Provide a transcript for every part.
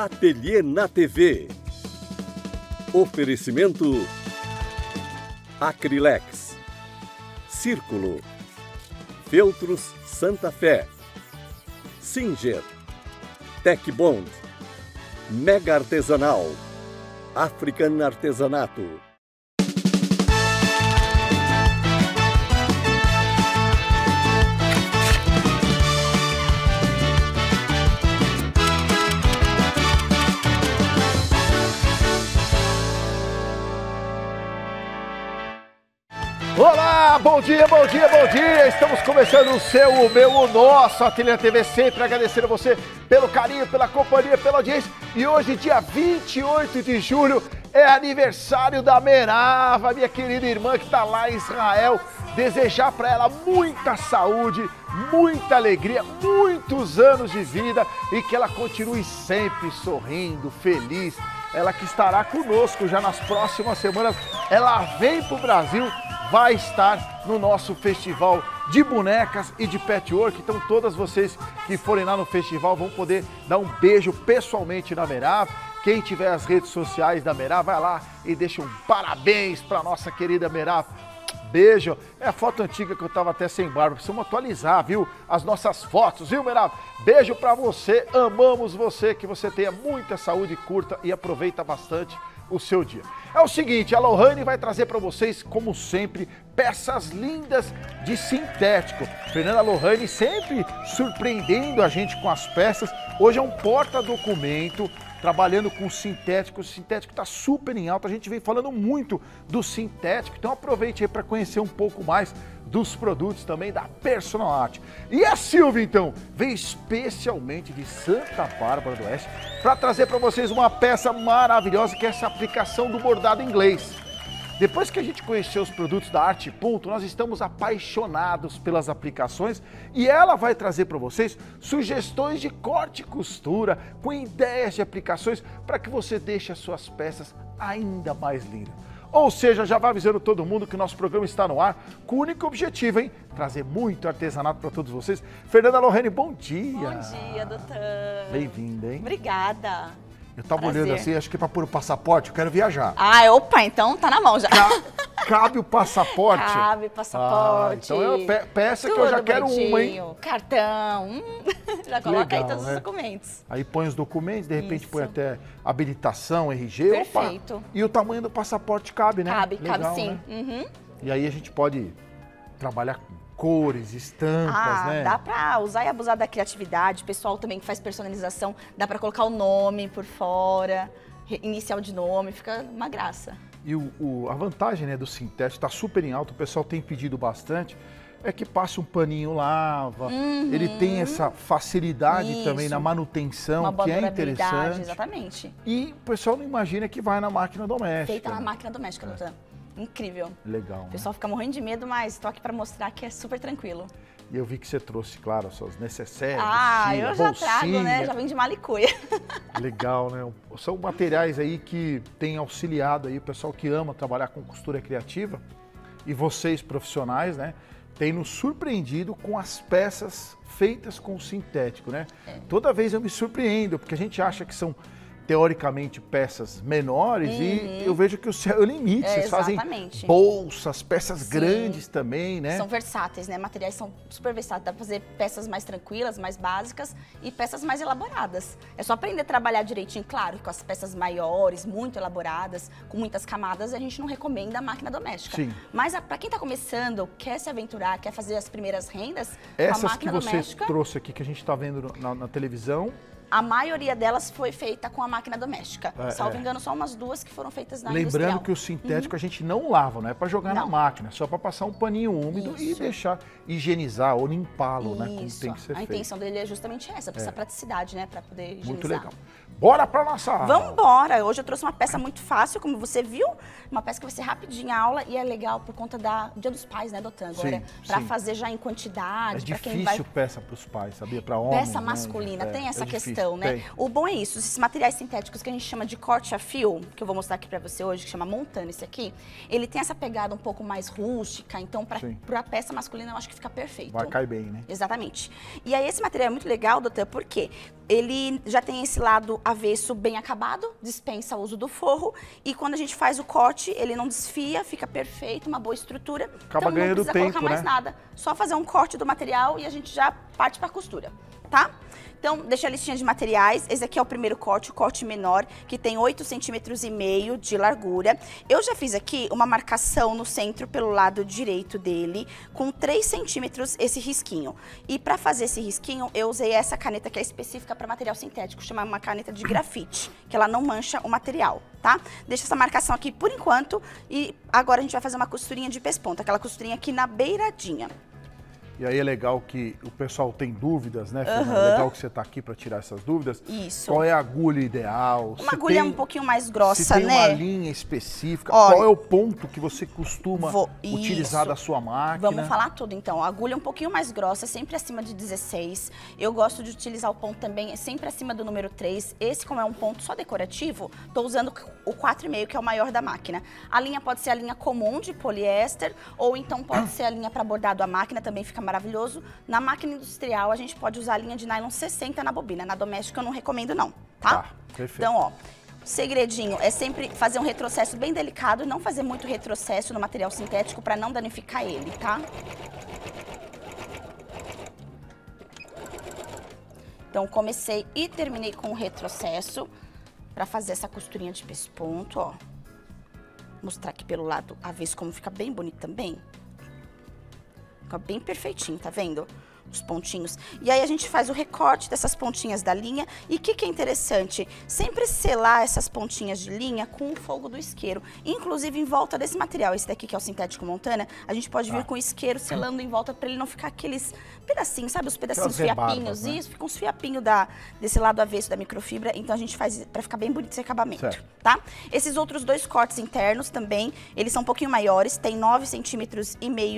Ateliê na TV. Oferecimento Acrylex, Círculo, Feltros Santa Fé, Singer, Tecbond, Mega Artesanal, African Artesanato. Olá, bom dia, bom dia, bom dia! Estamos começando o seu, o meu, o nosso Ateliê na TV, sempre agradecendo a você pelo carinho, pela companhia, pela audiência. E hoje, dia 28 de julho, é aniversário da Merava, minha querida irmã que está lá em Israel. Desejar para ela muita saúde, muita alegria, muitos anos de vida e que ela continue sempre sorrindo, feliz. Ela que estará conosco já nas próximas semanas. Ela vem para o Brasil, vai estar no nosso festival de bonecas e de patchwork. Então todas vocês que forem lá no festival vão poder dar um beijo pessoalmente na Merava. Quem tiver as redes sociais da Merava, vai lá e deixa um parabéns para nossa querida Merava. Beijo. É a foto antiga que eu tava até sem barba. Precisamos atualizar, viu? As nossas fotos, viu, Merava? Beijo pra você. Amamos você. Que você tenha muita saúde, curta e aproveita bastante o seu dia. É o seguinte, a Lohane vai trazer para vocês, como sempre, peças lindas de sintético. Fernanda Lohane sempre surpreendendo a gente com as peças. Hoje é um porta-documento, trabalhando com sintético. O sintético está super em alta, a gente vem falando muito do sintético, então aproveite aí para conhecer um pouco mais dos produtos também da Personal Art. E a Silvia, então, veio especialmente de Santa Bárbara do Oeste para trazer para vocês uma peça maravilhosa, que é essa aplicação do bordado inglês. Depois que a gente conheceu os produtos da Arte Ponto, nós estamos apaixonados pelas aplicações e ela vai trazer para vocês sugestões de corte e costura, com ideias de aplicações para que você deixe as suas peças ainda mais lindas. Ou seja, já vai avisando todo mundo que o nosso programa está no ar com o único objetivo, hein? Trazer muito artesanato para todos vocês. Fernanda Lohane, bom dia! Bom dia, doutor! Bem-vinda, hein? Obrigada! Eu tava olhando assim, acho que é para pôr o passaporte, eu quero viajar. Ah, opa, então tá na mão já. Cabe o passaporte? Cabe o passaporte. Então é peça que eu já quero uma, hein? Cartão, já coloca aí todos os documentos. Aí põe os documentos, de repente põe até habilitação, RG. Perfeito. Opa. E o tamanho do passaporte cabe, né? Cabe, legal, cabe sim. Né? Uhum. E aí a gente pode trabalhar com cores, estampas, né? Dá pra usar e abusar da criatividade. O pessoal também que faz personalização, dá pra colocar o nome por fora, inicial de nome, fica uma graça. E a vantagem, né, do sintético, está super em alta, o pessoal tem pedido bastante, é que passa um paninho, lava, ele tem essa facilidade também na manutenção, que é interessante. Exatamente. E o pessoal não imagina que vai na máquina doméstica. Feita na máquina doméstica, doutor. Incrível. Legal. O pessoal fica morrendo de medo, mas estou aqui para mostrar que é super tranquilo. E eu vi que você trouxe, claro, as suas necessárias. Eu já trago, né? Já vem de malicuia. Legal, né? São materiais aí que têm auxiliado aí o pessoal que ama trabalhar com costura criativa. E vocês, profissionais, né? Têm nos surpreendido com as peças feitas com sintético, né? Toda vez eu me surpreendo, porque a gente acha que são teoricamente peças menores e eu vejo que o céu é o limite. Vocês fazem bolsas, peças grandes também, né? São versáteis, né? Materiais são super versáteis. Dá pra fazer peças mais tranquilas, mais básicas e peças mais elaboradas. É só aprender a trabalhar direitinho. Claro, com as peças maiores, muito elaboradas, com muitas camadas, a gente não recomenda a máquina doméstica. Sim. Mas para quem tá começando, quer se aventurar, quer fazer as primeiras rendas, essas com a máquina doméstica... que você trouxe aqui, que a gente tá vendo na televisão... A maioria delas foi feita com a máquina doméstica. Salvo engano, só umas duas que foram feitas na industrial. Lembrando que o sintético a gente não lava, não é para jogar na máquina, é só para passar um paninho úmido e deixar higienizar ou limpá-lo, né? Como tem que ser feito. A intenção dele é justamente essa, para essa praticidade, né? Para poder higienizar. Muito legal. Bora para nossa aula! Vamos embora! Hoje eu trouxe uma peça muito fácil, como você viu. Uma peça que vai ser rapidinha a aula e é legal por conta do Dia dos Pais, né, doutor? Agora, para fazer já em quantidade. É difícil peça para os pais, sabia? Para homens. Peça masculina, tem essa questão, difícil, né? O bom é isso, esses materiais sintéticos que a gente chama de corte a fio, que eu vou mostrar aqui pra você hoje, que chama montano esse aqui, ele tem essa pegada um pouco mais rústica, então pra peça masculina eu acho que fica perfeito. Vai cair bem, né? Exatamente. E aí esse material é muito legal, doutor, porque ele já tem esse lado avesso bem acabado, dispensa o uso do forro. E quando a gente faz o corte, ele não desfia, fica perfeito, uma boa estrutura. Acaba então ganhando não precisa tempo, colocar mais nada. Só fazer um corte do material e a gente já parte para a costura, tá? Então, deixa a listinha de materiais. Esse aqui é o primeiro corte, o corte menor, que tem 8,5 centímetros de largura. Eu já fiz aqui uma marcação no centro pelo lado direito dele, com 3 centímetros esse risquinho. E para fazer esse risquinho, eu usei essa caneta que é específica para material sintético, chama uma caneta de grafite, que ela não mancha o material, tá? Deixa essa marcação aqui por enquanto e agora a gente vai fazer uma costurinha de pesponta, aquela costurinha aqui na beiradinha. E aí é legal que o pessoal tem dúvidas, né, Fernanda? É legal que você está aqui para tirar essas dúvidas. Isso. Qual é a agulha ideal? Uma agulha um pouquinho mais grossa, se tem né? uma linha específica. Olha, qual é o ponto que você costuma utilizar da sua máquina? Vamos falar tudo, então. A agulha é um pouquinho mais grossa, sempre acima de 16. Eu gosto de utilizar o ponto também sempre acima do número 3. Esse, como é um ponto só decorativo, estou usando o 4,5, que é o maior da máquina. A linha pode ser a linha comum de poliéster, ou então pode ser a linha para bordado à máquina, também fica maravilhoso. Na máquina industrial, a gente pode usar a linha de nylon 60 na bobina. Na doméstica, eu não recomendo, não, tá? Perfeito. Então, ó, o segredinho é sempre fazer um retrocesso bem delicado, não fazer muito retrocesso no material sintético para não danificar ele, tá? Então, comecei e terminei com o retrocesso para fazer essa costurinha de pesponto, ó. Mostrar aqui pelo lado avesso como fica bem bonito também. Fica bem perfeitinho, tá vendo? Os pontinhos. E aí a gente faz o recorte dessas pontinhas da linha. E o que é interessante? Sempre selar essas pontinhas de linha com o fogo do isqueiro. Inclusive em volta desse material, esse daqui que é o sintético Montana, a gente pode vir com o isqueiro selando em volta para ele não ficar aqueles pedacinhos, sabe? Os pedacinhos fiapinhos. Né? Isso, fica uns fiapinhos desse lado avesso da microfibra. Então a gente faz para ficar bem bonito esse acabamento, certo, tá? Esses outros dois cortes internos também, eles são um pouquinho maiores, tem 9,5 centímetros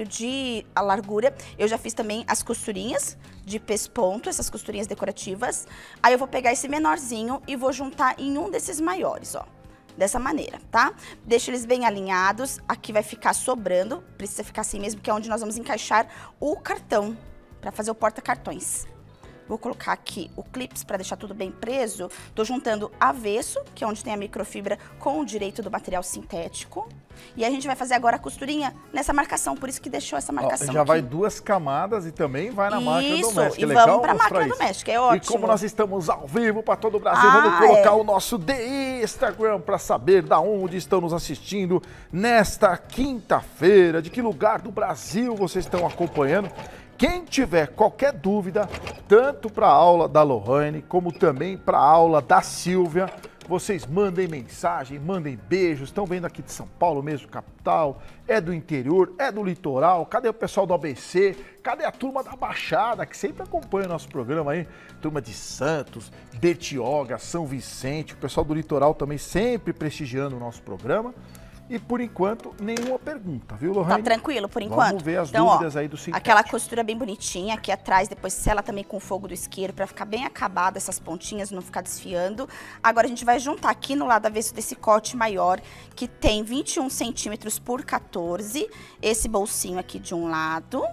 de largura. Eu já fiz também as costurinhas de pesponto, essas costurinhas decorativas. Aí eu vou pegar esse menorzinho e vou juntar em um desses maiores, ó. Dessa maneira, tá? Deixa eles bem alinhados. Aqui vai ficar sobrando, precisa ficar assim mesmo, que é onde nós vamos encaixar o cartão, para fazer o porta-cartões. Vou colocar aqui o clips para deixar tudo bem preso. Tô juntando avesso, que é onde tem a microfibra, com o direito do material sintético. E a gente vai fazer agora a costurinha nessa marcação, por isso que deixou essa marcação já aqui. Vai 2 camadas e também vai na máquina doméstica. Isso, e legal vamos pra máquina doméstica, é ótimo. E como nós estamos ao vivo para todo o Brasil, vamos colocar o nosso Instagram para saber da onde estão nos assistindo nesta quinta-feira, de que lugar do Brasil vocês estão acompanhando. Quem tiver qualquer dúvida, tanto para a aula da Lohane, como também para a aula da Silvia, vocês mandem mensagem, mandem beijos. Estão vendo aqui de São Paulo mesmo, capital, é do interior, é do litoral. Cadê o pessoal do ABC? Cadê a turma da Baixada, que sempre acompanha o nosso programa aí? Turma de Santos, Bertioga, São Vicente, o pessoal do litoral também sempre prestigiando o nosso programa. E por enquanto, nenhuma pergunta, viu, Lohane? Tá tranquilo, por enquanto. Vamos ver as dúvidas aí do sintético. Aquela costura bem bonitinha, aqui atrás, depois sela também com o fogo do isqueiro, pra ficar bem acabado essas pontinhas, não ficar desfiando. Agora a gente vai juntar aqui no lado avesso desse corte maior, que tem 21 centímetros por 14, esse bolsinho aqui de um lado.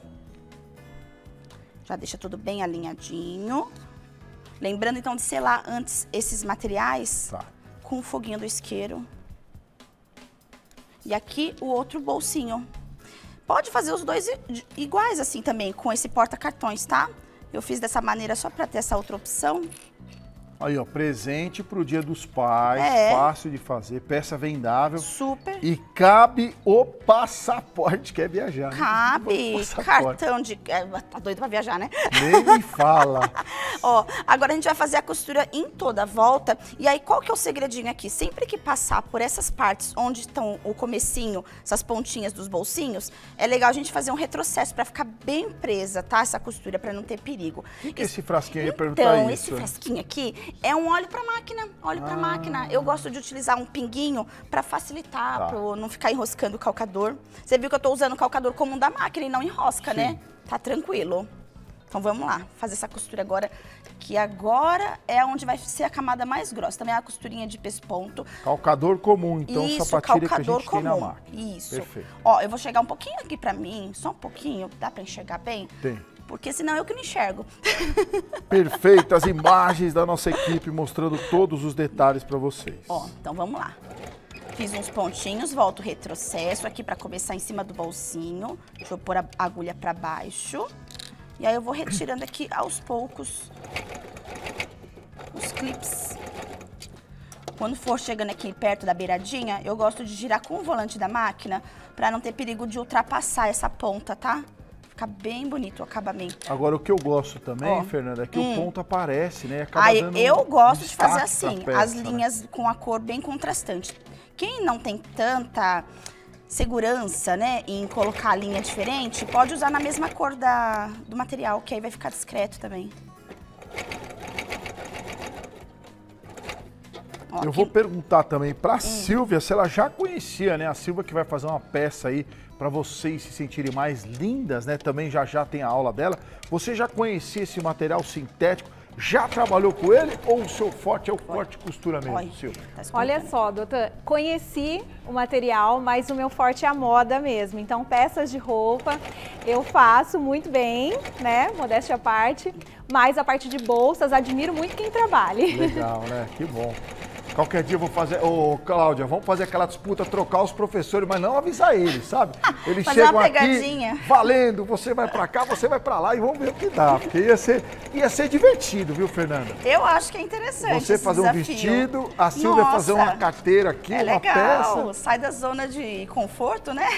Já deixa tudo bem alinhadinho. Lembrando, então, de selar antes esses materiais com o foguinho do isqueiro. E aqui o outro bolsinho. Pode fazer os dois iguais assim também, com esse porta-cartões, tá? Eu fiz dessa maneira só para ter essa outra opção. Aí, ó, presente pro Dia dos Pais, fácil de fazer, peça vendável. Super. E cabe o passaporte, quer viajar. Cabe, cartão de... tá doido pra viajar, né? Nem me fala. Ó, agora a gente vai fazer a costura em toda a volta. E aí, qual que é o segredinho aqui? Sempre que passar por essas partes onde estão o comecinho, essas pontinhas dos bolsinhos, é legal a gente fazer um retrocesso pra ficar bem presa, tá? Essa costura, pra não ter perigo. O que é esse frasquinho aí? Eu ia perguntar então, isso. Esse frasquinho aqui é um óleo para máquina, máquina. Eu gosto de utilizar um pinguinho para facilitar, para não ficar enroscando o calcador. Você viu que eu estou usando o calcador comum da máquina e não enrosca, né? Tá tranquilo. Então vamos lá, fazer essa costura agora, que agora é onde vai ser a camada mais grossa. Também é a costurinha de pesponto. Calcador comum, então, isso, sapatilha que a gente comum. tem na máquina. Isso. Perfeito. Ó, eu vou chegar um pouquinho aqui para mim, só um pouquinho, dá para enxergar bem? Tem. porque senão eu que não enxergo. Perfeito, as imagens da nossa equipe mostrando todos os detalhes para vocês. Ó, então vamos lá. Fiz uns pontinhos, volto o retrocesso aqui para começar em cima do bolsinho. Deixa eu pôr a agulha para baixo. E aí eu vou retirando aqui aos poucos os clips. Quando for chegando aqui perto da beiradinha, eu gosto de girar com o volante da máquina para não ter perigo de ultrapassar essa ponta, tá? Fica bem bonito o acabamento. Agora, o que eu gosto também, Ó, Fernanda, é que o ponto aparece, né? Acaba Aí dando eu gosto de fazer destaque assim, pra peça, as linhas com a cor bem contrastante. Quem não tem tanta segurança, né, em colocar a linha diferente, pode usar na mesma cor do material, que aí vai ficar discreto também. Ó, Eu aqui- vou perguntar também para Silvia se ela já conhecia, né? A Silvia que vai fazer uma peça aí para vocês se sentirem mais lindas, né? Também já tem a aula dela. Você já conhecia esse material sintético? Já trabalhou com ele ou o seu forte é o corte e costura mesmo, Olha, Silvia? tá Olha esquentando. só, doutor, conheci o material, mas o meu forte é a moda mesmo. Então, peças de roupa eu faço muito bem, né? Modéstia à parte. Mas a parte de bolsas, admiro muito quem trabalhe. Legal, né? Que bom. Qualquer dia eu vou fazer... Ô, Cláudia, vamos fazer aquela disputa, trocar os professores, mas não avisar eles, sabe? Eles Fazer chegam uma aqui pegadinha. valendo, você vai pra cá, você vai pra lá e vamos ver o que dá. Porque ia ser divertido, viu, Fernanda? Eu acho que é interessante Você esse fazer um desafio. vestido, a Silvia fazer uma Nossa, carteira aqui, é uma legal, peça. sai da zona de conforto, né?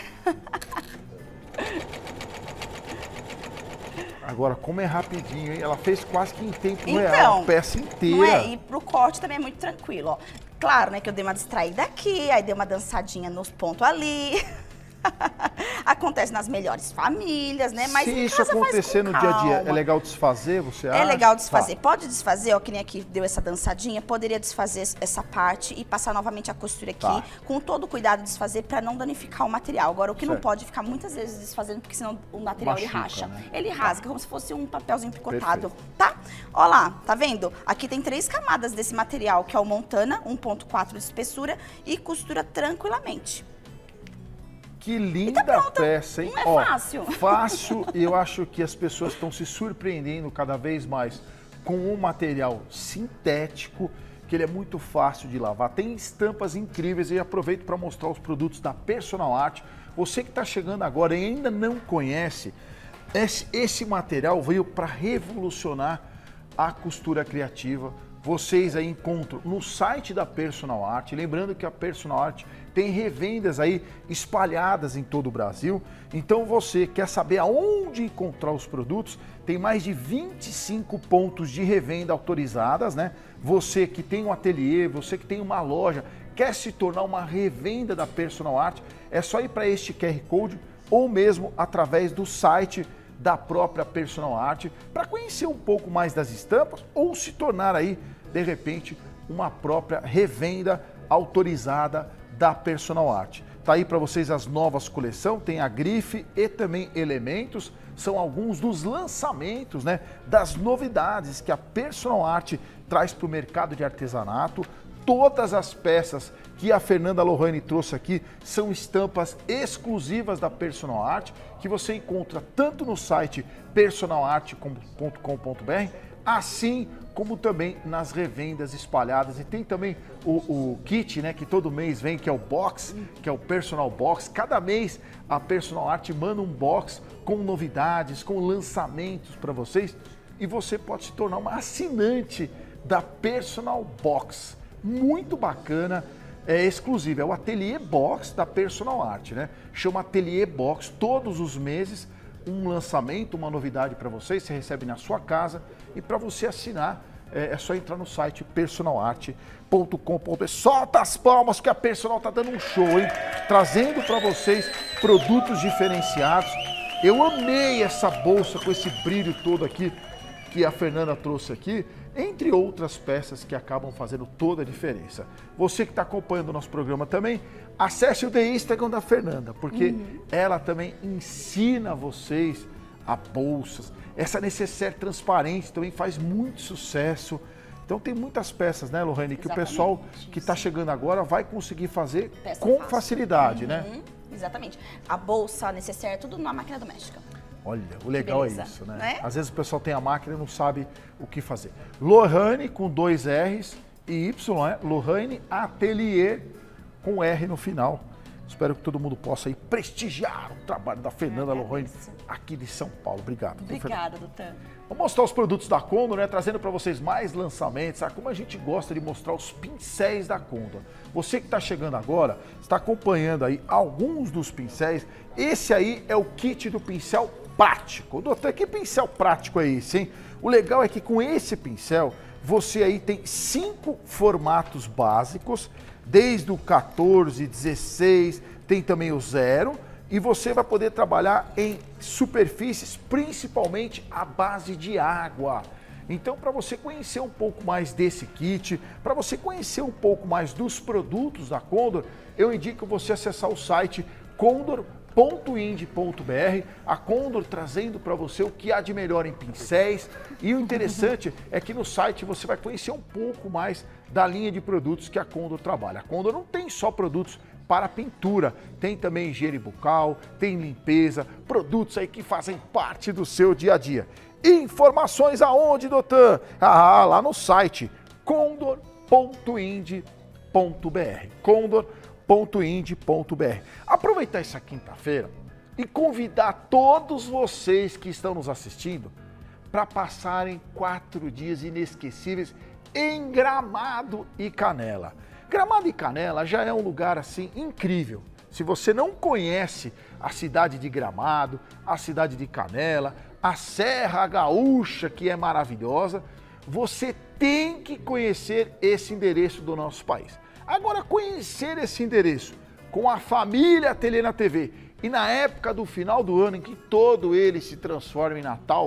Agora, como é rapidinho, hein? Ela fez quase que em tempo Então, real, a peça inteira. Não é? E pro corte também é muito tranquilo, ó. Claro, né, que eu dei uma distraída aqui, aí dei uma dançadinha nos pontos ali. Acontece nas melhores famílias, né? Mas Se em isso casa faz acontecer com no dia a dia, é calma. legal desfazer, você acha? É legal desfazer. Tá. Pode desfazer, ó, que nem aqui deu essa dançadinha, poderia desfazer essa parte e passar novamente a costura aqui, Tá. com todo o cuidado de desfazer para não danificar o material. Agora, o que não Certo. pode ficar muitas vezes desfazendo, porque senão o material ele Machuca, racha. né? Ele rasga, como se fosse um papelzinho picotado, Perfeito. tá? Ó lá, tá vendo? Aqui tem 3 camadas desse material, que é o Montana, 1,4 de espessura e costura tranquilamente. Que linda peça, hein? Não é fácil? Fácil, e eu acho que as pessoas estão se surpreendendo cada vez mais com um material sintético, que ele é muito fácil de lavar. Tem estampas incríveis e aproveito para mostrar os produtos da Personal Art. Você que está chegando agora e ainda não conhece, esse material veio para revolucionar a costura criativa. Vocês aí encontram no site da Personal Art, lembrando que a Personal Art tem revendas aí espalhadas em todo o Brasil. Então você quer saber aonde encontrar os produtos? Tem mais de 25 pontos de revenda autorizadas, né? Você que tem um ateliê, você que tem uma loja, quer se tornar uma revenda da Personal Art, é só ir para este QR Code ou mesmo através do site da própria Personal Art para conhecer um pouco mais das estampas ou se tornar aí, de repente, uma própria revenda autorizada da Personal Art. Tá aí para vocês as novas coleções, tem a grife e também elementos, são alguns dos lançamentos, né, das novidades que a Personal Art traz para o mercado de artesanato. Todas as peças que a Fernanda Lohane trouxe aqui são estampas exclusivas da Personal Art, que você encontra tanto no site personalart.com.br, assim como também nas revendas espalhadas. E tem também o kit, né, que todo mês vem, que é o box, que é o Personal Box. Cada mês a Personal Art manda um box com novidades, com lançamentos para vocês. E você pode se tornar uma assinante da Personal Box. Muito bacana, é exclusivo, é o Ateliê Box da Personal Art, né? Chama Ateliê Box, todos os meses um lançamento, uma novidade para vocês, você recebe na sua casa e para você assinar é só entrar no site personalart.com.br. Solta as palmas que a Personal tá dando um show, hein? Trazendo para vocês produtos diferenciados. Eu amei essa bolsa com esse brilho todo aqui que a Fernanda trouxe aqui, entre outras peças que acabam fazendo toda a diferença. Você que está acompanhando o nosso programa também, acesse o The Instagram da Fernanda, porque ela também ensina vocês a bolsas. Essa necessaire transparente também faz muito sucesso. Então tem muitas peças, né, Lohane, que Exatamente, o pessoal que está chegando agora vai conseguir fazer Peça com fácil. facilidade, né? Exatamente. A bolsa, a necessaire, tudo na máquina doméstica. Olha, o legal beleza, é isso, né? né? Às vezes o pessoal tem a máquina e não sabe o que fazer. Lohane com 2 R's e Y, Lohane Atelier com R no final. Espero que todo mundo possa aí prestigiar o trabalho da Fernanda Lohane aqui de São Paulo. Obrigado. Obrigada, doutor. Vou mostrar os produtos da Condor, né? Trazendo para vocês mais lançamentos. Sabe como a gente gosta de mostrar os pincéis da Condor. Você que está chegando agora, está acompanhando aí alguns dos pincéis. Esse aí é o kit do pincel prático. Doutor, que pincel prático é esse, hein? O legal é que com esse pincel, você aí tem 5 formatos básicos, desde o 14, 16, tem também o 0, e você vai poder trabalhar em superfícies, principalmente à base de água. Então, para você conhecer um pouco mais desse kit, para você conhecer um pouco mais dos produtos da Condor, eu indico você acessar o site condor.ind.br, a Condor trazendo para você o que há de melhor em pincéis. E o interessante é que no site você vai conhecer um pouco mais da linha de produtos que a Condor trabalha. A Condor não tem só produtos para pintura, tem também higiene bucal, tem limpeza, produtos aí que fazem parte do seu dia a dia. Informações aonde, doutor? Lá no site condor.ind.br, condor.ind.br. Aproveitar essa quinta-feira e convidar todos vocês que estão nos assistindo para passarem 4 dias inesquecíveis em Gramado e Canela. Gramado e Canela já é um lugar assim incrível. Se você não conhece a cidade de Gramado, a cidade de Canela, a Serra Gaúcha, que é maravilhosa, você tem que conhecer esse endereço do nosso país. Agora, conhecer esse endereço com a família Ateliê na TV e na época do final do ano em que todo ele se transforma em Natal,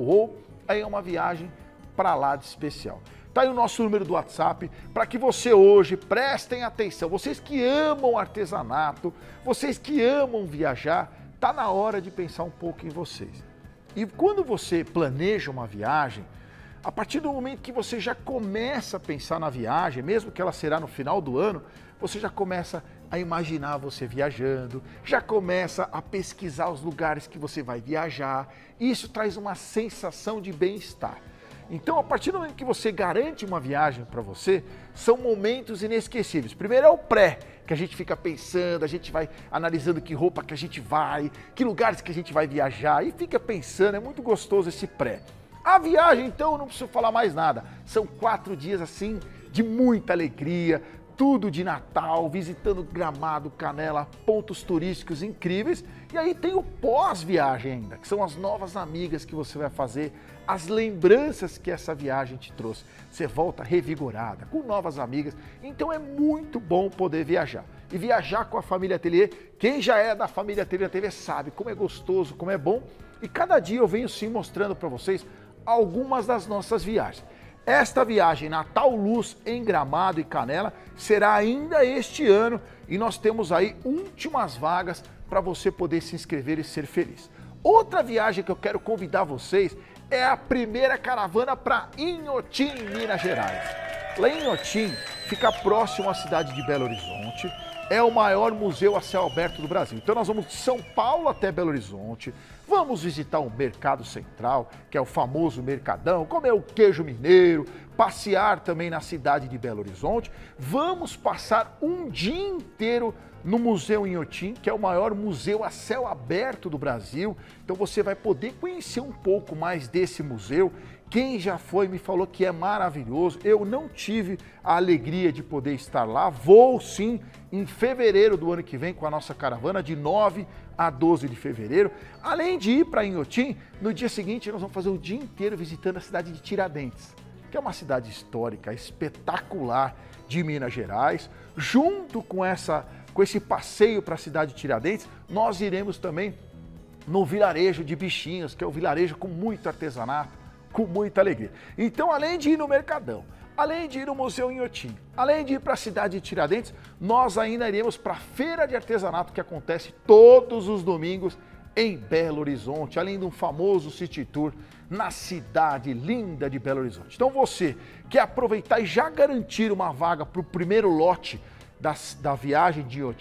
aí é uma viagem para lá de especial. Tá aí o nosso número do WhatsApp para que você hoje prestem atenção. Vocês que amam artesanato, vocês que amam viajar, tá na hora de pensar um pouco em vocês. E quando você planeja uma viagem, a partir do momento que você já começa a pensar na viagem, mesmo que ela será no final do ano, você já começa a imaginar você viajando, já começa a pesquisar os lugares que você vai viajar. Isso traz uma sensação de bem-estar. Então, a partir do momento que você garante uma viagem para você, são momentos inesquecíveis. Primeiro é o pré, que a gente fica pensando, a gente vai analisando que roupa que a gente vai, que lugares que a gente vai viajar, e fica pensando, é muito gostoso esse pré. A viagem, então, eu não preciso falar mais nada. São 4 dias, assim, de muita alegria, tudo de Natal, visitando Gramado, Canela, pontos turísticos incríveis. E aí tem o pós-viagem ainda, que são as novas amigas que você vai fazer, as lembranças que essa viagem te trouxe. Você volta revigorada, com novas amigas. Então é muito bom poder viajar. E viajar com a família Ateliê, quem já é da família Ateliê TV sabe como é gostoso, como é bom. E cada dia eu venho sim mostrando para vocês algumas das nossas viagens. Esta viagem Natal Luz em Gramado e Canela será ainda este ano e nós temos aí últimas vagas para você poder se inscrever e ser feliz. Outra viagem que eu quero convidar vocês é a primeira caravana para Inhotim, Minas Gerais. Lá em Inhotim, fica próximo à cidade de Belo Horizonte, é o maior museu a céu aberto do Brasil. Então nós vamos de São Paulo até Belo Horizonte, vamos visitar o Mercado Central, que é o famoso Mercadão, comer o queijo mineiro, passear também na cidade de Belo Horizonte. Vamos passar um dia inteiro no Museu Inhotim, que é o maior museu a céu aberto do Brasil. Então você vai poder conhecer um pouco mais desse museu. Quem já foi me falou que é maravilhoso. Eu não tive a alegria de poder estar lá. Vou sim em fevereiro do ano que vem com a nossa caravana, de 9 a 12 de fevereiro. Além de ir para Inhotim, no dia seguinte nós vamos fazer o dia inteiro visitando a cidade de Tiradentes, que é uma cidade histórica espetacular de Minas Gerais. Junto com esse passeio para a cidade de Tiradentes, nós iremos também no vilarejo de Bichinhos, que é um vilarejo com muito artesanato, com muita alegria. Então, além de ir no Mercadão, além de ir no Museu Inhotim, além de ir para a cidade de Tiradentes, nós ainda iremos para a Feira de Artesanato, que acontece todos os domingos em Belo Horizonte, além de um famoso City Tour na cidade linda de Belo Horizonte. Então você quer aproveitar e já garantir uma vaga para o primeiro lote da viagem de Inhotim?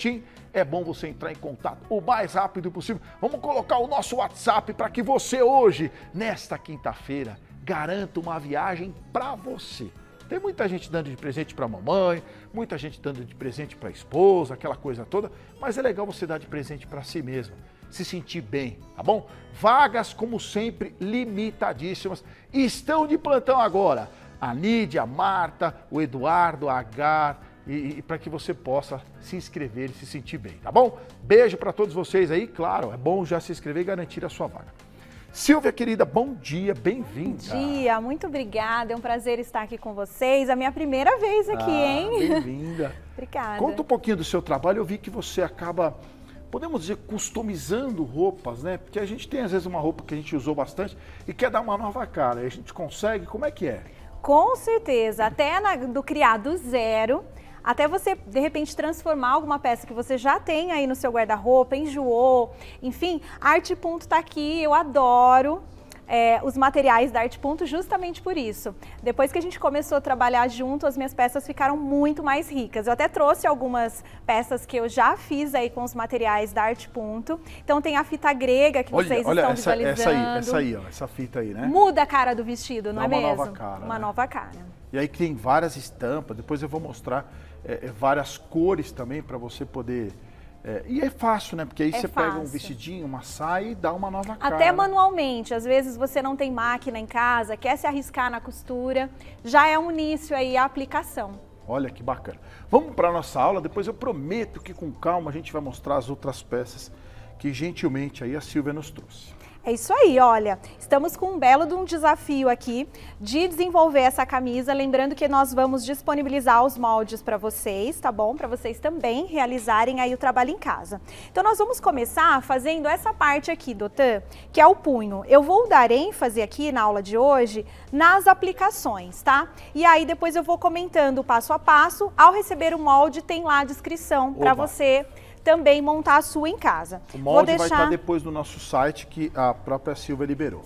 é bom você entrar em contato o mais rápido possível. Vamos colocar o nosso WhatsApp para que você hoje, nesta quinta-feira, garanta uma viagem para você. Tem muita gente dando de presente para a mamãe, muita gente dando de presente para a esposa, aquela coisa toda, mas é legal você dar de presente para si mesmo, se sentir bem, tá bom? Vagas, como sempre, limitadíssimas. Estão de plantão agora a Nídia, a Marta, o Eduardo, a Agar, e para que você possa se inscrever e se sentir bem, tá bom? Beijo para todos vocês aí, claro, é bom já se inscrever e garantir a sua vaga. Silvia, querida, bom dia, bem-vinda. Bom dia, muito obrigada, é um prazer estar aqui com vocês, a minha primeira vez aqui, hein? Bem-vinda. Obrigada. Conta um pouquinho do seu trabalho, eu vi que você acaba, podemos dizer, customizando roupas, né? Porque a gente tem às vezes uma roupa que a gente usou bastante e quer dar uma nova cara, e a gente consegue, como é que é? Com certeza, até do criar do zero, até você, de repente, transformar alguma peça que você já tem aí no seu guarda-roupa, enjoou, enfim, a Arte Ponto tá aqui, eu adoro os materiais da Arte Ponto justamente por isso. Depois que a gente começou a trabalhar junto, as minhas peças ficaram muito mais ricas. Eu até trouxe algumas peças que eu já fiz aí com os materiais da Arte Ponto. Então tem a fita grega que vocês estão visualizando. Essa aí, ó, essa fita aí, né? Muda a cara do vestido, não é mesmo? Uma nova cara. Uma nova cara. E aí tem várias estampas, depois eu vou mostrar várias cores também para você poder... e é fácil, né? Porque aí você pega um vestidinho, uma saia e dá uma nova cara. Até manualmente, às vezes você não tem máquina em casa, quer se arriscar na costura, já é um início aí a aplicação. Olha que bacana. Vamos para a nossa aula, depois eu prometo que com calma a gente vai mostrar as outras peças que gentilmente aí a Silvia nos trouxe. É isso aí, olha, estamos com um belo de um desafio aqui de desenvolver essa camisa, lembrando que nós vamos disponibilizar os moldes para vocês, tá bom? Para vocês também realizarem aí o trabalho em casa. Então nós vamos começar fazendo essa parte aqui, Doutor, que é o punho. Eu vou dar ênfase aqui na aula de hoje nas aplicações, tá? E aí depois eu vou comentando passo a passo, ao receber o molde tem lá a descrição para você também montar a sua em casa. O molde vai estar depois no nosso site que a própria Silvia liberou.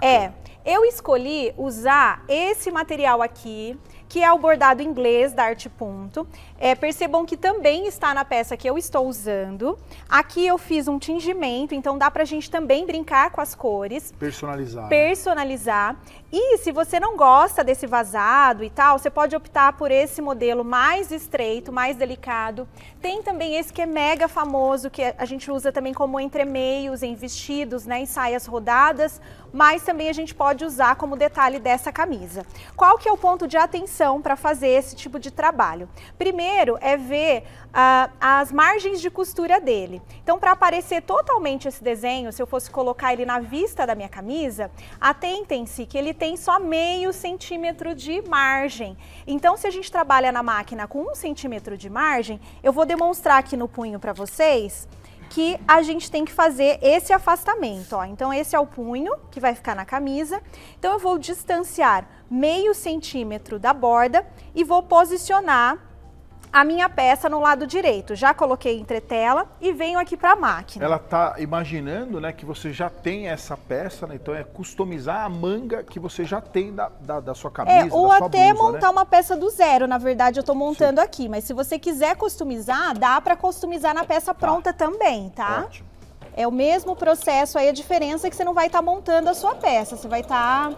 Eu escolhi usar esse material aqui, que é o bordado inglês da Arte Ponto. Percebam que também está na peça que eu estou usando. Aqui eu fiz um tingimento, então dá pra gente também brincar com as cores. Personalizar. E se você não gosta desse vazado e tal, você pode optar por esse modelo mais estreito, mais delicado. Tem também esse que é mega famoso, que a gente usa também como entremeios em vestidos, né, em saias rodadas, mas também a gente pode usar como detalhe dessa camisa. Qual que é o ponto de atenção para fazer esse tipo de trabalho? Primeiro é ver as margens de costura dele. Então, para aparecer totalmente esse desenho, se eu fosse colocar ele na vista da minha camisa, atentem-se que ele tem só meio centímetro de margem. Então, se a gente trabalha na máquina com 1 centímetro de margem, eu vou demonstrar aqui no punho para vocês que a gente tem que fazer esse afastamento, ó. Então esse é o punho que vai ficar na camisa. Então eu vou distanciar meio centímetro da borda e vou posicionar a minha peça no lado direito. Já coloquei entretela e venho aqui para a máquina. Ela tá imaginando, né, que você já tem essa peça, né? Então é customizar a manga que você já tem da sua camisa, ou da sua até blusa, montar, né, uma peça do zero. Na verdade eu tô montando aqui, mas se você quiser customizar, dá para customizar na peça pronta também, tá? Ótimo. É o mesmo processo aí, a diferença é que você não vai estar montando a sua peça, você vai estar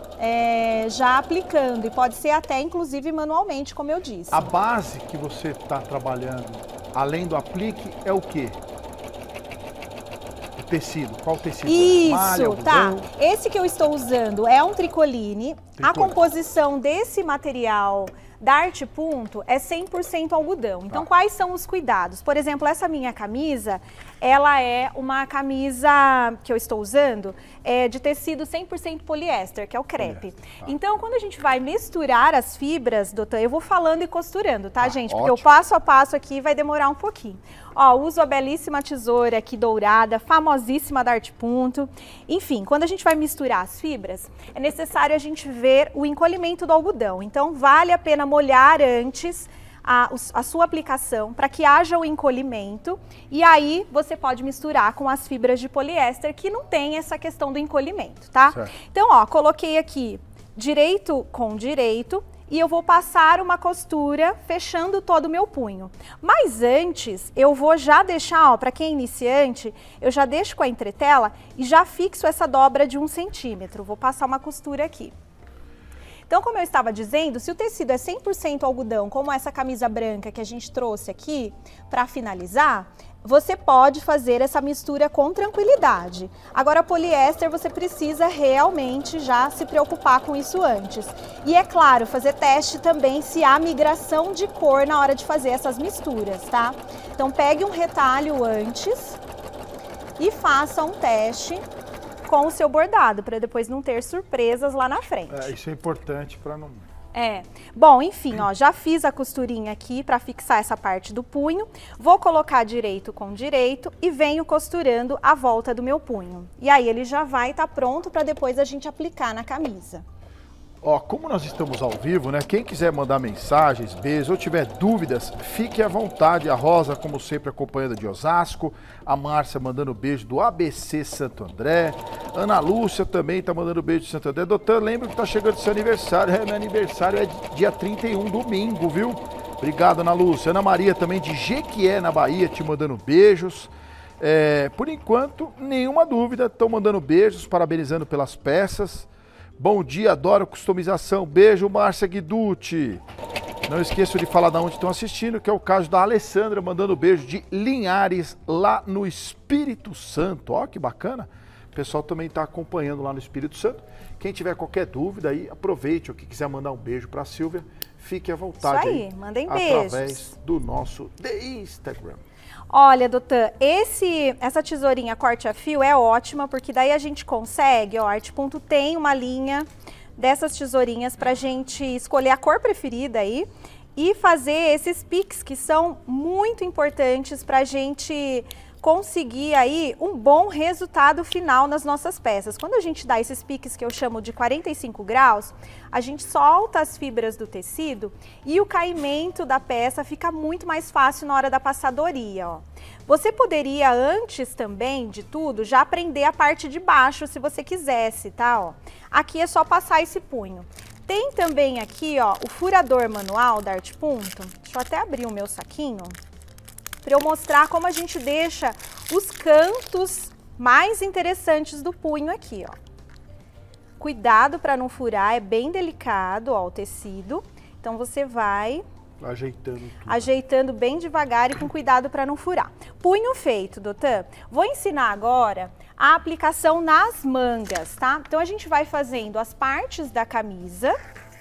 já aplicando, e pode ser até inclusive manualmente, como eu disse. A base que você está trabalhando, além do aplique, é o quê? O tecido. Qual tecido? Isso, malha, algodão? Tá. Esse que eu estou usando é um tricoline. A composição desse material da Arte Ponto é 100% algodão. Então, quais são os cuidados? Por exemplo, essa minha camisa, ela é uma camisa que eu estou usando de tecido 100% poliéster, que é o crepe. Então, quando a gente vai misturar as fibras, doutor, eu vou falando e costurando, tá, gente? Porque o passo a passo aqui vai demorar um pouquinho. Ó, uso a belíssima tesoura aqui dourada, famosíssima da Arte Ponto. Enfim, quando a gente vai misturar as fibras, é necessário a gente ver o encolhimento do algodão. Então, vale a pena molhar antes a sua aplicação para que haja o encolhimento, e aí você pode misturar com as fibras de poliéster que não tem essa questão do encolhimento, tá? Certo. Então, ó, coloquei aqui direito com direito e eu vou passar uma costura fechando todo o meu punho. Mas antes, eu vou já deixar, ó, para quem é iniciante, eu já deixo com a entretela e já fixo essa dobra de 1 centímetro. Vou passar uma costura aqui. Então, como eu estava dizendo, se o tecido é 100% algodão, como essa camisa branca que a gente trouxe aqui para finalizar, você pode fazer essa mistura com tranquilidade. Agora, poliéster, você precisa realmente já se preocupar com isso antes. E é claro, fazer teste também se há migração de cor na hora de fazer essas misturas, tá? Então, pegue um retalho antes e faça um teste com o seu bordado, para depois não ter surpresas lá na frente. Isso é importante para não... Bom, enfim, ó, já fiz a costurinha aqui para fixar essa parte do punho. Vou colocar direito com direito e venho costurando a volta do meu punho. E aí ele já vai estar pronto para depois a gente aplicar na camisa. Ó, como nós estamos ao vivo, né? Quem quiser mandar mensagens, beijos ou tiver dúvidas, fique à vontade. A Rosa, como sempre, acompanhando de Osasco. A Márcia mandando beijo do ABC Santo André. Ana Lúcia também tá mandando beijo de Santo André. Doutor, lembra que tá chegando seu aniversário. Meu aniversário é dia 31, domingo, viu? Obrigado, Ana Lúcia. Ana Maria também de Jequié, na Bahia, te mandando beijos. Por enquanto, nenhuma dúvida. Estão mandando beijos, parabenizando pelas peças. Bom dia, adoro customização. Beijo, Márcia Guiducci. Não esqueço de falar de onde estão assistindo, que é o caso da Alessandra, mandando beijo de Linhares, lá no Espírito Santo. Ó, que bacana. O pessoal também está acompanhando lá no Espírito Santo. Quem tiver qualquer dúvida aí, aproveite. Ou que quiser mandar um beijo para a Silvia, fique à vontade. Isso aí, mandem beijos. Através do nosso Instagram. Olha, doutor, essa tesourinha corte a fio é ótima, porque daí a gente consegue, ó, a Arte Ponto tem uma linha dessas tesourinhas pra gente escolher a cor preferida aí e fazer esses piques que são muito importantes pra gente conseguir aí um bom resultado final nas nossas peças. Quando a gente dá esses piques que eu chamo de 45 graus, a gente solta as fibras do tecido e o caimento da peça fica muito mais fácil na hora da passadoria, ó. Você poderia, antes também de tudo, já prender a parte de baixo, se você quisesse, tá? Ó. Aqui é só passar esse punho. Tem também aqui, ó, o furador manual da Arte Ponto. Deixa eu até abrir o meu saquinho para eu mostrar como a gente deixa os cantos mais interessantes do punho aqui, ó. Cuidado para não furar, é bem delicado, ó, o tecido. Então você vai ajeitando tudo. Ajeitando bem devagar e com cuidado para não furar. Punho feito, doutor. Vou ensinar agora a aplicação nas mangas, tá? Então a gente vai fazendo as partes da camisa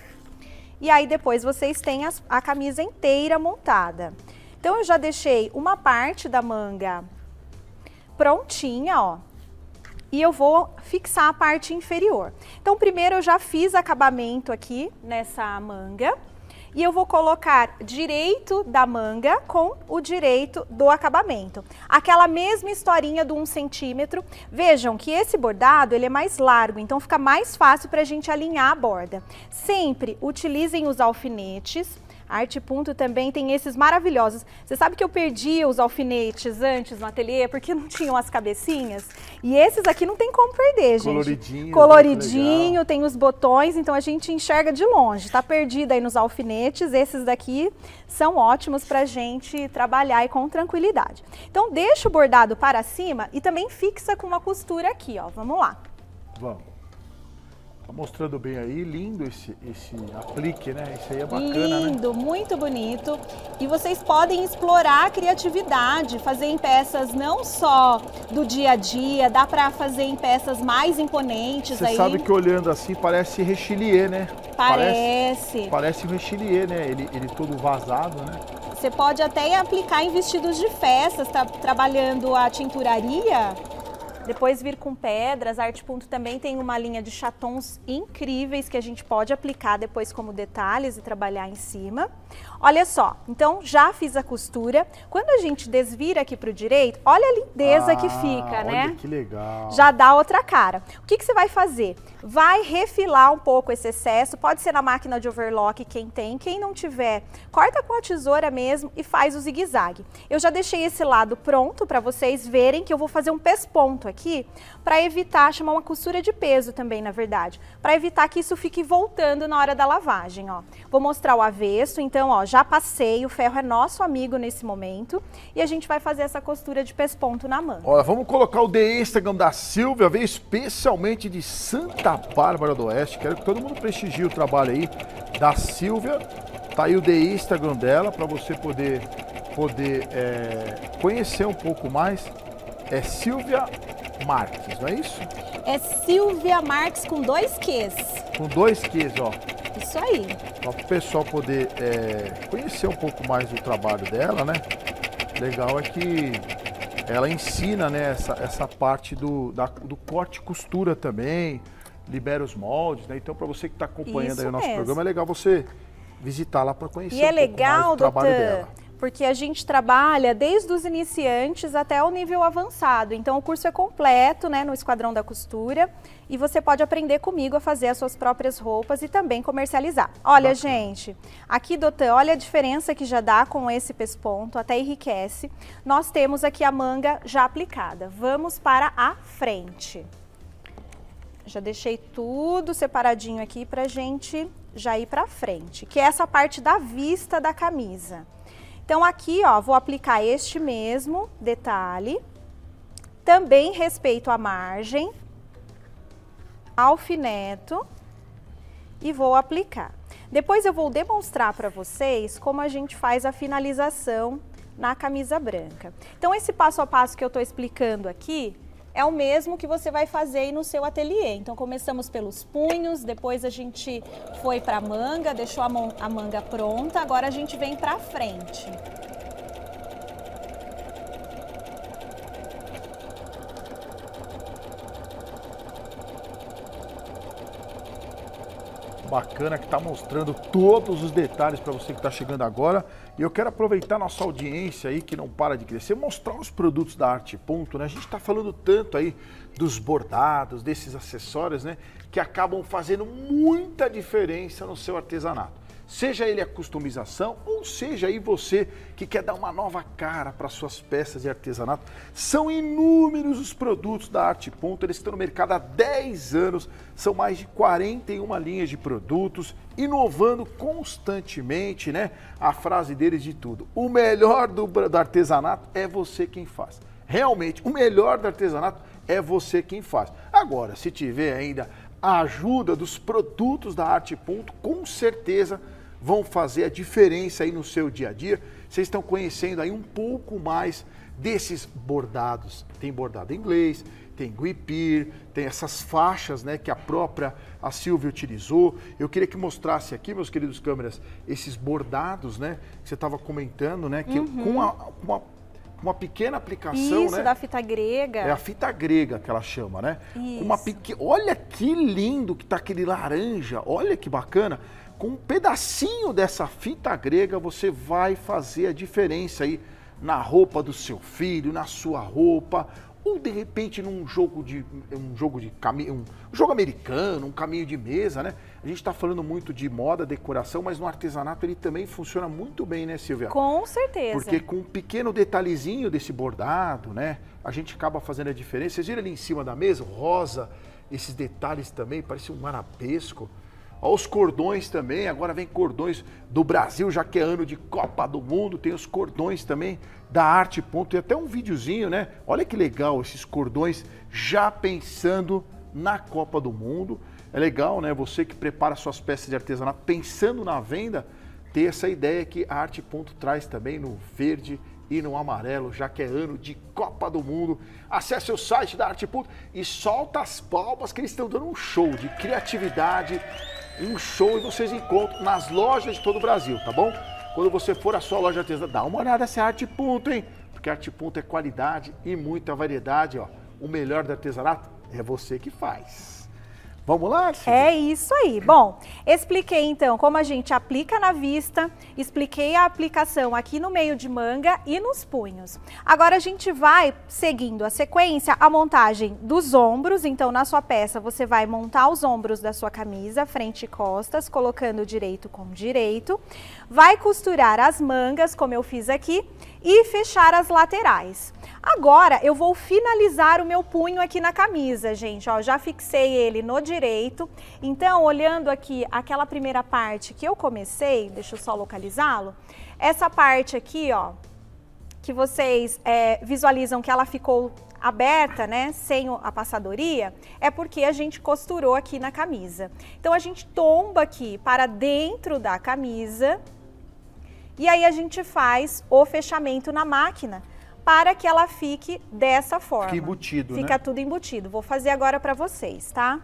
e aí depois vocês têm a camisa inteira montada. Então eu já deixei uma parte da manga prontinha, ó. E eu vou fixar a parte inferior. Então primeiro eu já fiz acabamento aqui nessa manga. E eu vou colocar direito da manga com o direito do acabamento. Aquela mesma historinha do 1 centímetro. Vejam que esse bordado ele é mais largo, então fica mais fácil para a gente alinhar a borda. Sempre utilizem os alfinetes. A Arte Ponto também tem esses maravilhosos. Você sabe que eu perdi os alfinetes antes no ateliê porque não tinham as cabecinhas? E esses aqui não tem como perder, gente. Coloridinho. Coloridinho, tem os botões, então a gente enxerga de longe. Tá perdido aí nos alfinetes, esses daqui são ótimos pra gente trabalhar aí com tranquilidade. Então deixa o bordado para cima e também fixa com uma costura aqui, ó. Vamos lá. Vamos. Tá mostrando bem aí, lindo esse aplique, né? Isso aí é bacana, lindo, né? Muito bonito. E vocês podem explorar a criatividade, fazer em peças não só do dia a dia, dá pra fazer em peças mais imponentes. Você sabe que olhando assim parece rechilier, né? Parece um rechilier, né? Ele todo vazado, né? Você pode até aplicar em vestidos de festas, tá trabalhando a tinturaria. Depois vir com pedras, a Arte Ponto também tem uma linha de chatons incríveis que a gente pode aplicar depois como detalhes e trabalhar em cima. Olha só, então já fiz a costura. Quando a gente desvira aqui para o direito, olha a lindeza que fica, né? Olha que legal. Já dá outra cara. O que você vai fazer? Vai refilar um pouco esse excesso, pode ser na máquina de overlock quem tem, quem não tiver, corta com a tesoura mesmo e faz o zigue-zague. Eu já deixei esse lado pronto para vocês verem que eu vou fazer um pesponto aqui. aqui, para evitar, chamar uma costura de peso também, na verdade, para evitar que isso fique voltando na hora da lavagem, ó. Vou mostrar o avesso, então, ó, já passei, o ferro é nosso amigo nesse momento, e a gente vai fazer essa costura de pesponto na manga. Olha, vamos colocar o The Instagram da Silvia, veio especialmente de Santa Bárbara do Oeste. Quero que todo mundo prestigie o trabalho aí da Silvia. Tá aí o The Instagram dela para você poder conhecer um pouco mais. É Silvia Marques, não é isso? É Silvia Marques com 2 Qs. Com 2 Qs, ó. Isso aí. Para o pessoal poder conhecer um pouco mais do trabalho dela, né? Legal é que ela ensina, né, essa parte do corte e costura também, libera os moldes, né? Então, para você que está acompanhando aí o nosso programa, é legal você visitar lá para conhecer um pouco mais do trabalho dela. Porque a gente trabalha desde os iniciantes até o nível avançado. Então, o curso é completo, né, no Esquadrão da Costura. E você pode aprender comigo a fazer as suas próprias roupas e também comercializar. Olha, gente, aqui, Dotan, olha a diferença que já dá com esse pesponto, até enriquece. Nós temos aqui a manga já aplicada. Vamos para a frente. Já deixei tudo separadinho aqui pra gente já ir pra frente, que é essa parte da vista da camisa. Então, aqui, ó, vou aplicar este mesmo detalhe. Também respeito a margem, alfineto e vou aplicar. Depois eu vou demonstrar para vocês como a gente faz a finalização na camisa branca. Então, esse passo a passo que eu tô explicando aqui é o mesmo que você vai fazer aí no seu ateliê. Então, começamos pelos punhos, depois a gente foi para a manga, deixou a manga pronta, agora a gente vem para frente. Bacana que está mostrando todos os detalhes para você que está chegando agora. E eu quero aproveitar nossa audiência aí que não para de crescer, mostrar os produtos da Arte Ponto, né? A gente está falando tanto aí dos bordados, desses acessórios, né? Que acabam fazendo muita diferença no seu artesanato. Seja ele a customização ou seja aí você que quer dar uma nova cara para suas peças de artesanato. São inúmeros os produtos da Arte Ponto, eles estão no mercado há 10 anos, são mais de 41 linhas de produtos, inovando constantemente, né? A frase deles de tudo, o melhor do artesanato é você quem faz. Realmente, o melhor do artesanato é você quem faz. Agora, se tiver ainda a ajuda dos produtos da Arte Ponto, com certeza vão fazer a diferença aí no seu dia a dia. Vocês estão conhecendo aí um pouco mais desses bordados. Tem bordado em inglês, tem guipir, tem essas faixas, né, que a Silvia utilizou. Eu queria que mostrasse aqui, meus queridos câmeras, esses bordados, né, que você estava comentando, né, que com uma pequena aplicação, isso, né? Da fita grega. É a fita grega que ela chama, né? Isso. Olha que lindo que tá aquele laranja, olha que bacana. Com um pedacinho dessa fita grega, você vai fazer a diferença aí na roupa do seu filho, na sua roupa, ou de repente num jogo um jogo americano, um caminho de mesa, né? A gente está falando muito de moda, decoração, mas no artesanato ele também funciona muito bem, né, Silvia? Com certeza. Porque com um pequeno detalhezinho desse bordado, né, a gente acaba fazendo a diferença. Vocês viram ali em cima da mesa, rosa, esses detalhes também, parece um arabesco. Olha os cordões também, agora vem cordões do Brasil, já que é ano de Copa do Mundo, tem os cordões também da Arte Ponto, e até um videozinho, né? Olha que legal esses cordões já pensando na Copa do Mundo. É legal, né? Você que prepara suas peças de artesanato pensando na venda, ter essa ideia que a Arte Ponto traz também no verde e no amarelo, já que é ano de Copa do Mundo. Acesse o site da Arte Ponto e solta as palmas que eles estão dando um show de criatividade, um show, e vocês encontram nas lojas de todo o Brasil, tá bom? Quando você for à sua loja artesanal, dá uma olhada se é Arte Ponto, hein? Porque Arte Ponto é qualidade e muita variedade, ó. O melhor do artesanato é você que faz. Vamos lá, Silvia? É isso aí. Bom, expliquei então como a gente aplica na vista, expliquei a aplicação aqui no meio de manga e nos punhos. Agora a gente vai seguindo a sequência, a montagem dos ombros. Então na sua peça você vai montar os ombros da sua camisa, frente e costas, colocando direito com direito. Vai costurar as mangas, como eu fiz aqui, e fechar as laterais. Agora, eu vou finalizar o meu punho aqui na camisa, gente, ó, já fixei ele no direito. Então, olhando aqui aquela primeira parte que eu comecei, deixa eu só localizá-lo, essa parte aqui, ó, que vocês visualizam que ela ficou aberta, né, sem a passadoria, é porque a gente costurou aqui na camisa. Então, a gente tomba aqui para dentro da camisa e aí a gente faz o fechamento na máquina para que ela fique dessa forma. Fica embutido, né? Fica tudo embutido. Vou fazer agora para vocês, tá?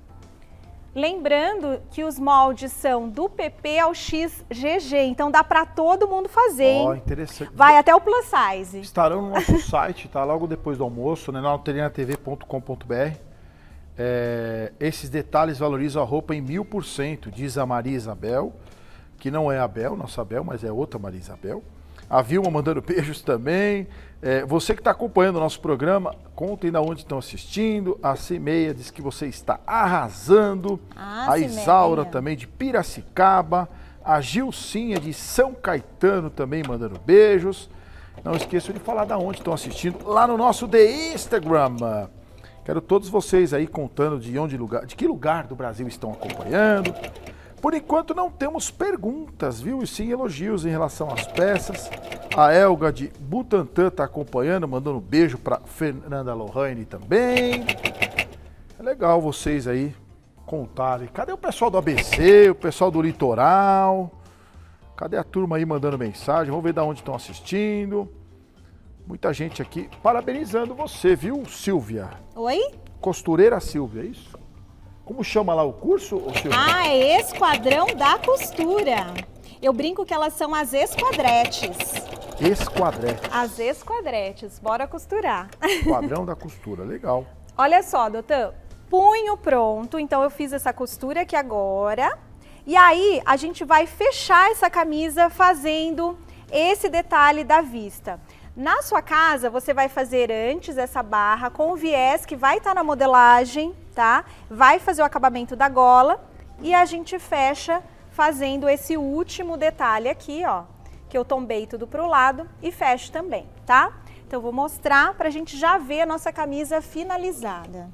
Lembrando que os moldes são do PP ao XGG, então dá para todo mundo fazer, hein? Ó, interessante. Vai até o plus size. Estarão no nosso site, tá? Logo depois do almoço, né? Na telinatv.com.br. Esses detalhes valorizam a roupa em 1000%, diz a Maria Isabel, que não é a Bel, nossa Bel, mas é outra Maria Isabel. A Vilma mandando beijos também. Você que está acompanhando o nosso programa, contem de onde estão assistindo. A Cimeia diz que você está arrasando. A Isaura também de Piracicaba. A Gilcinha de São Caetano também mandando beijos. Não esqueçam de falar de onde estão assistindo lá no nosso Instagram. Quero todos vocês aí contando de que lugar do Brasil estão acompanhando. Por enquanto não temos perguntas, viu? E sim elogios em relação às peças. A Elga de Butantã está acompanhando, mandando um beijo para Fernanda Lohane também. É legal vocês aí contarem. Cadê o pessoal do ABC, o pessoal do Litoral? Cadê a turma aí mandando mensagem? Vamos ver de onde estão assistindo. Muita gente aqui parabenizando você, viu, Silvia? Oi? Costureira Silvia, é isso? Como chama lá o curso, Silvia? Ah, é Esquadrão da Costura. Eu brinco que elas são as esquadretes. Esquadretes. As esquadretes. Bora costurar. Esquadrão da Costura, legal. Olha só, doutor. Punho pronto. Então, eu fiz essa costura aqui agora. E aí, a gente vai fechar essa camisa fazendo esse detalhe da vista. Na sua casa, você vai fazer antes essa barra com o viés que vai estar na modelagem, tá? Vai fazer o acabamento da gola e a gente fecha fazendo esse último detalhe aqui, ó, que eu tombei tudo pro lado e fecho também, tá? Então, eu vou mostrar pra gente já ver a nossa camisa finalizada.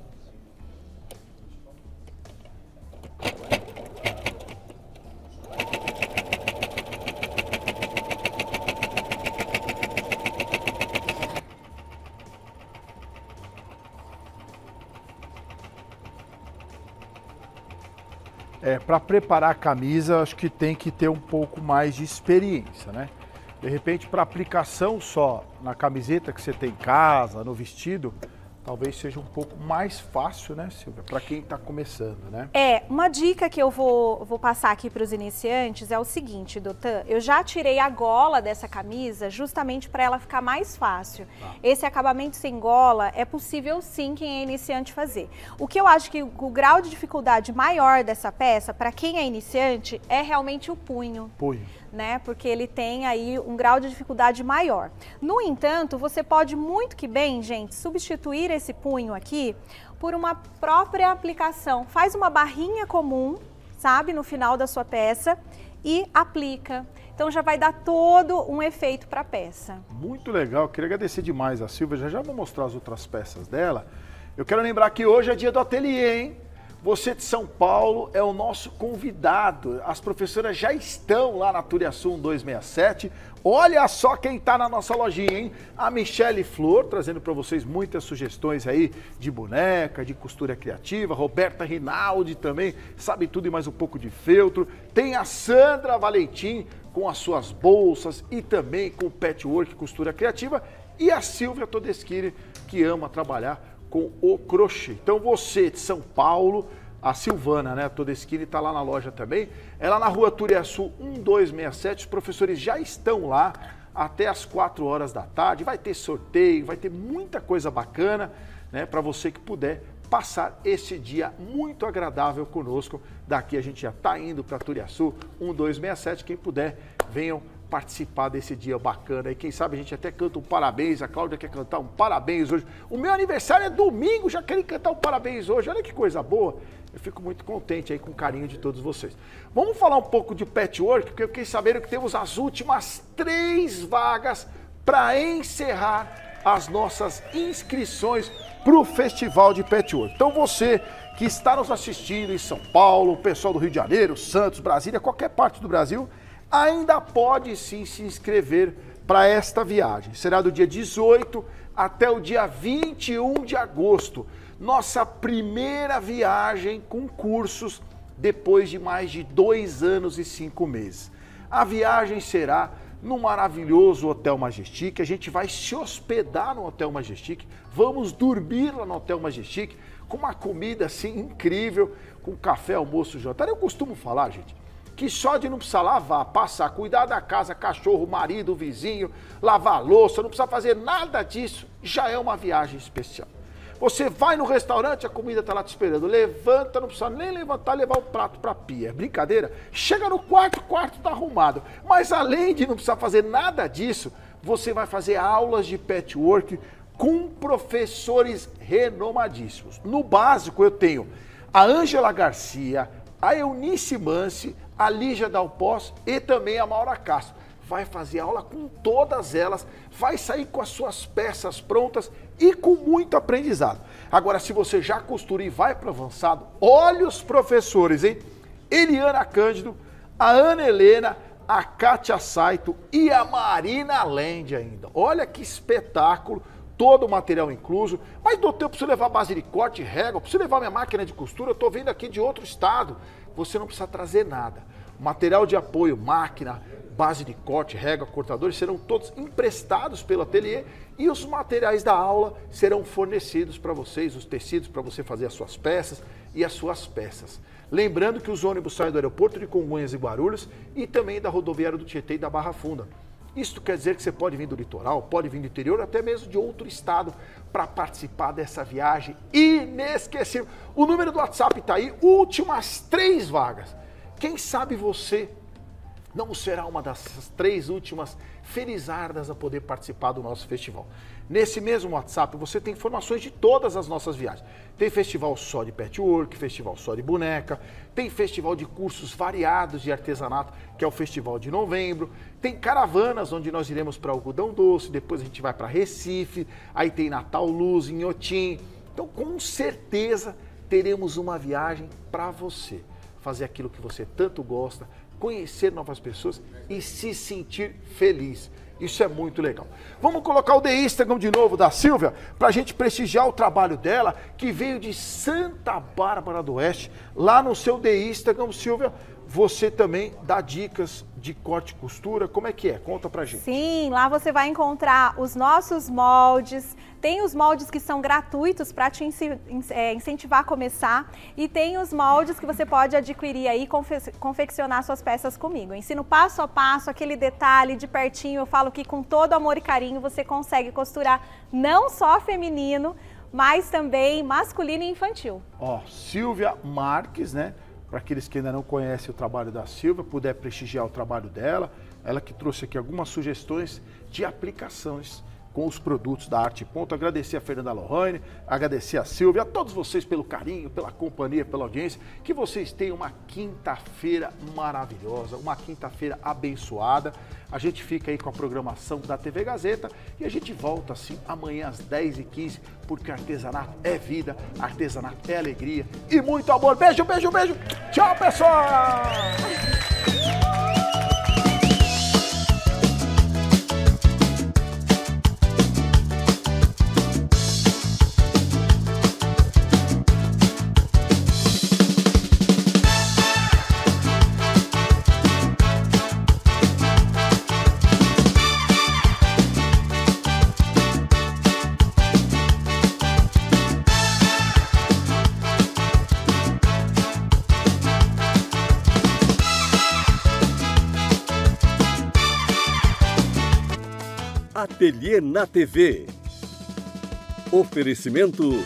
Para preparar a camisa, acho que tem que ter um pouco mais de experiência, né? De repente, para aplicação só na camiseta que você tem em casa, no vestido, talvez seja um pouco mais fácil, né, Silvia? Para quem está começando, né? Uma dica que eu vou passar aqui para os iniciantes é o seguinte, doutor. Eu já tirei a gola dessa camisa justamente para ela ficar mais fácil. Esse acabamento sem gola é possível sim quem é iniciante fazer. O que eu acho que o grau de dificuldade maior dessa peça, para quem é iniciante, é realmente o punho. Né? Porque ele tem aí um grau de dificuldade maior. No entanto, você pode muito que bem, gente, substituir esse punho aqui por uma própria aplicação. Faz uma barrinha comum, sabe, no final da sua peça e aplica. Então já vai dar todo um efeito para a peça. Muito legal, queria agradecer demais a Silvia. Já vou mostrar as outras peças dela. Eu quero lembrar que hoje é dia do ateliê, hein? Você de São Paulo é o nosso convidado. As professoras já estão lá na Turiaçu 1267. Olha só quem está na nossa lojinha, hein? A Michele Flor, trazendo para vocês muitas sugestões aí de boneca, de costura criativa. Roberta Rinaldi também, sabe tudo e mais um pouco de feltro. Tem a Sandra Valentim com as suas bolsas e também com patchwork, costura criativa. E a Silvia Todeschini, que ama trabalhar com o crochê. Então você de São Paulo, a Silvana, né, a Todeschini está lá na loja também. Ela na rua Turiaçu 1267, os professores já estão lá até as 4 horas da tarde. Vai ter sorteio, vai ter muita coisa bacana, né, para você que puder passar esse dia muito agradável conosco. Daqui a gente já está indo para Turiaçu 1267. Quem puder, venham participar desse dia bacana. E quem sabe a gente até canta um parabéns. A Cláudia quer cantar um parabéns hoje. O meu aniversário é domingo, já querem cantar um parabéns hoje. Olha que coisa boa. Eu fico muito contente aí com o carinho de todos vocês. Vamos falar um pouco de patchwork, porque eu fiquei sabendo que temos as últimas 3 vagas para encerrar as nossas inscrições para o Festival de Patchwork. Então você que está nos assistindo em São Paulo, o pessoal do Rio de Janeiro, Santos, Brasília, qualquer parte do Brasil, ainda pode sim se inscrever para esta viagem. Será do dia 18 até o dia 21 de agosto. Nossa primeira viagem com cursos depois de mais de 2 anos e 5 meses. A viagem será no maravilhoso Hotel Majestic. A gente vai se hospedar no Hotel Majestic, vamos dormir lá no Hotel Majestic, com uma comida assim incrível, com café, almoço, jantar. Eu costumo falar, gente, que só de não precisar lavar, passar, cuidar da casa, cachorro, marido, vizinho, lavar a louça, não precisa fazer nada disso, já é uma viagem especial. Você vai no restaurante, a comida está lá te esperando, levanta, não precisa nem levantar, levar o prato para a pia. É brincadeira? Chega no quarto, o quarto está arrumado. Mas além de não precisar fazer nada disso, você vai fazer aulas de patchwork com professores renomadíssimos. No básico eu tenho a Ângela Garcia, a Eunice Mansi, a Lígia Dalpós e também a Maura Castro. Vai fazer aula com todas elas, vai sair com as suas peças prontas e com muito aprendizado. Agora, se você já costura e vai para o avançado, olha os professores, hein? Eliana Cândido, a Ana Helena, a Kátia Saito e a Marina Lende ainda. Olha que espetáculo, todo o material incluso. Mas dou tempo para você levar base de corte, régua, para você levar minha máquina de costura, eu estou vindo aqui de outro estado. Você não precisa trazer nada. Material de apoio, máquina, base de corte, régua, cortadores serão todos emprestados pelo ateliê e os materiais da aula serão fornecidos para vocês, os tecidos para você fazer as suas peças e as suas peças. Lembrando que os ônibus saem do aeroporto de Congonhas e Guarulhos e também da rodoviária do Tietê e da Barra Funda. Isto quer dizer que você pode vir do litoral, pode vir do interior, até mesmo de outro estado para participar dessa viagem inesquecível. O número do WhatsApp está aí, últimas 3 vagas. Quem sabe você não será uma dessas 3 últimas felizardas a poder participar do nosso festival. Nesse mesmo WhatsApp você tem informações de todas as nossas viagens. Tem festival só de patchwork, festival só de boneca, tem festival de cursos variados de artesanato, que é o festival de novembro, tem caravanas onde nós iremos para Algodão Doce, depois a gente vai para Recife, aí tem Natal Luz, Inhotim. Então com certeza teremos uma viagem para você. Fazer aquilo que você tanto gosta, conhecer novas pessoas e se sentir feliz. Isso é muito legal. Vamos colocar o The Instagram de novo da Silvia, para a gente prestigiar o trabalho dela, que veio de Santa Bárbara do Oeste. Lá no seu The Instagram, Silvia, você também dá dicas de corte e costura. Como é que é? Conta pra gente. Sim, lá você vai encontrar os nossos moldes. Tem os moldes que são gratuitos para te incentivar a começar. E tem os moldes que você pode adquirir aí e confeccionar suas peças comigo. Eu ensino passo a passo, aquele detalhe de pertinho. Eu falo que com todo amor e carinho você consegue costurar não só feminino, mas também masculino e infantil. Ó, Silvia Marques, né? Para aqueles que ainda não conhecem o trabalho da Silvia, puder prestigiar o trabalho dela, ela que trouxe aqui algumas sugestões de aplicações com os produtos da Arte Ponto. Agradecer a Fernanda Lohane, agradecer a Silvia, a todos vocês pelo carinho, pela companhia, pela audiência, que vocês tenham uma quinta-feira maravilhosa, uma quinta-feira abençoada. A gente fica aí com a programação da TV Gazeta e a gente volta assim amanhã às 10h15, porque artesanato é vida, artesanato é alegria e muito amor. Beijo, beijo, beijo. Tchau, pessoal! Ateliê na TV. Oferecimento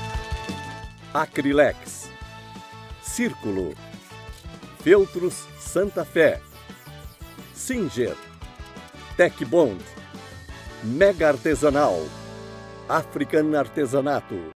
Acrilex, Círculo, Feltros Santa Fé, Singer, Tecbond, Mega Artesanal, African Artesanato.